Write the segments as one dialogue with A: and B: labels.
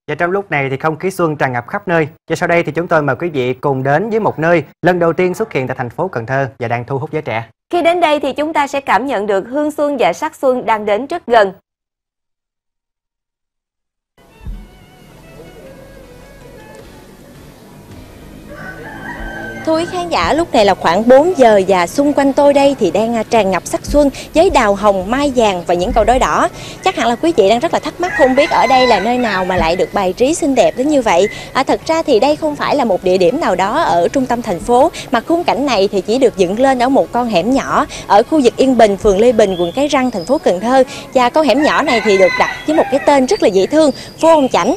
A: Và trong lúc này thì không khí xuân tràn ngập khắp nơi. Và sau đây thì chúng tôi mời quý vị cùng đến với một nơi lần đầu tiên xuất hiện tại thành phố Cần Thơ và đang thu hút giới trẻ.
B: Khi đến đây thì chúng ta sẽ cảm nhận được hương xuân và sắc xuân đang đến rất gần. Thưa quý khán giả, lúc này là khoảng 4 giờ và xung quanh tôi đây thì đang tràn ngập sắc xuân với đào hồng, mai vàng và những cầu đói đỏ. Chắc hẳn là quý vị đang rất là thắc mắc không biết ở đây là nơi nào mà lại được bày trí xinh đẹp đến như vậy. Thật ra thì đây không phải là một địa điểm nào đó ở trung tâm thành phố, mà khung cảnh này thì chỉ được dựng lên ở một con hẻm nhỏ ở khu vực Yên Bình, phường Lê Bình, quận Cái Răng, thành phố Cần Thơ. Và con hẻm nhỏ này thì được đặt với một cái tên rất là dễ thương, Phố Ông Chảnh.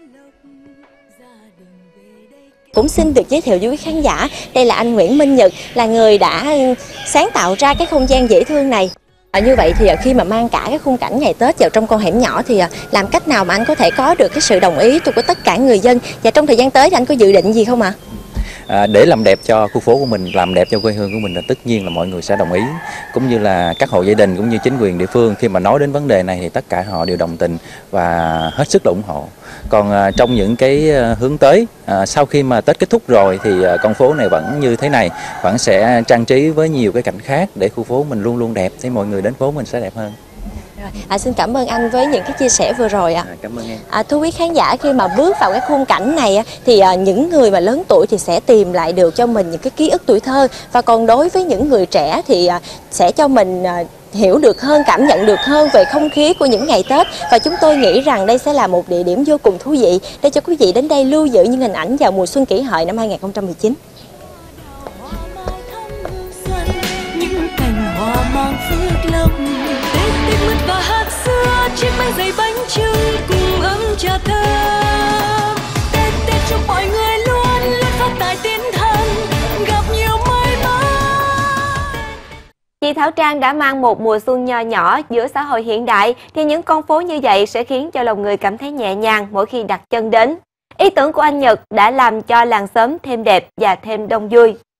B: Cũng xin được giới thiệu với quý khán giả, đây là anh Nguyễn Minh Nhật, là người đã sáng tạo ra cái không gian dễ thương này. Như vậy thì khi mà mang cả cái khung cảnh ngày Tết vào trong con hẻm nhỏ thì làm cách nào mà anh có thể có được cái sự đồng ý của tất cả người dân? Và trong thời gian tới thì anh có dự định gì không ạ?
C: Để làm đẹp cho khu phố của mình, làm đẹp cho quê hương của mình là tất nhiên là mọi người sẽ đồng ý, cũng như là các hộ gia đình cũng như chính quyền địa phương khi mà nói đến vấn đề này thì tất cả họ đều đồng tình và hết sức là ủng hộ. Còn trong những cái hướng tới sau khi mà Tết kết thúc rồi thì con phố này vẫn như thế này, vẫn sẽ trang trí với nhiều cái cảnh khác để khu phố mình luôn luôn đẹp, thì mọi người đến phố mình sẽ đẹp hơn.
B: Xin cảm ơn anh với những cái chia sẻ vừa rồi ạ.
C: Cảm ơn em.
B: Thưa quý khán giả, khi mà bước vào cái khung cảnh này thì những người mà lớn tuổi thì sẽ tìm lại được cho mình những cái ký ức tuổi thơ, và còn đối với những người trẻ thì sẽ cho mình hiểu được hơn, cảm nhận được hơn về không khí của những ngày Tết. Và chúng tôi nghĩ rằng đây sẽ là một địa điểm vô cùng thú vị để cho quý vị đến đây lưu giữ những hình ảnh vào mùa xuân Kỷ Hợi năm 2019.
D: Và hạt xưa chiếc bánh dày bánh trưng cùng ấm trà thơm. Tết Tết chúc mọi người luôn luôn phát tài tiến thân, gặp nhiều may mắn.
B: Chị Thảo Trang đã mang một mùa xuân nho nhỏ giữa xã hội hiện đại, thì những con phố như vậy sẽ khiến cho lòng người cảm thấy nhẹ nhàng mỗi khi đặt chân đến. Ý tưởng của anh Nhật đã làm cho làng xóm thêm đẹp và thêm đông vui.